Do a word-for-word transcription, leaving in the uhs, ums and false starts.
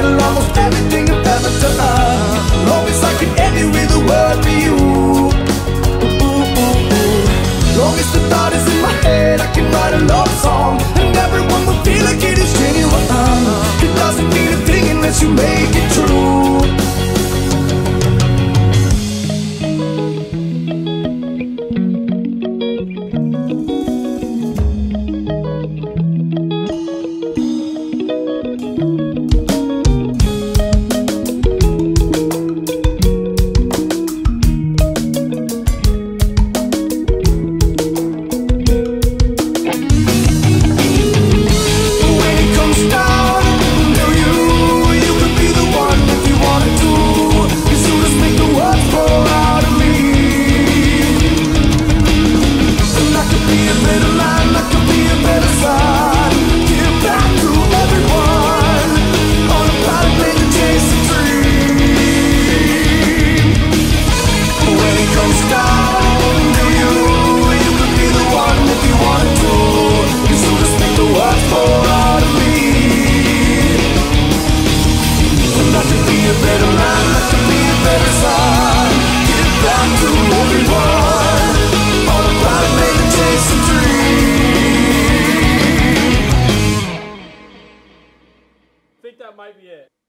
handle almost everything I've ever done. Long as I can end it with a word for you. Ooh, ooh, ooh. Long as the thought is in my head, I can write a love song, and everyone will feel like it is genuine. It doesn't mean a thing unless you make it true. I think that might be it.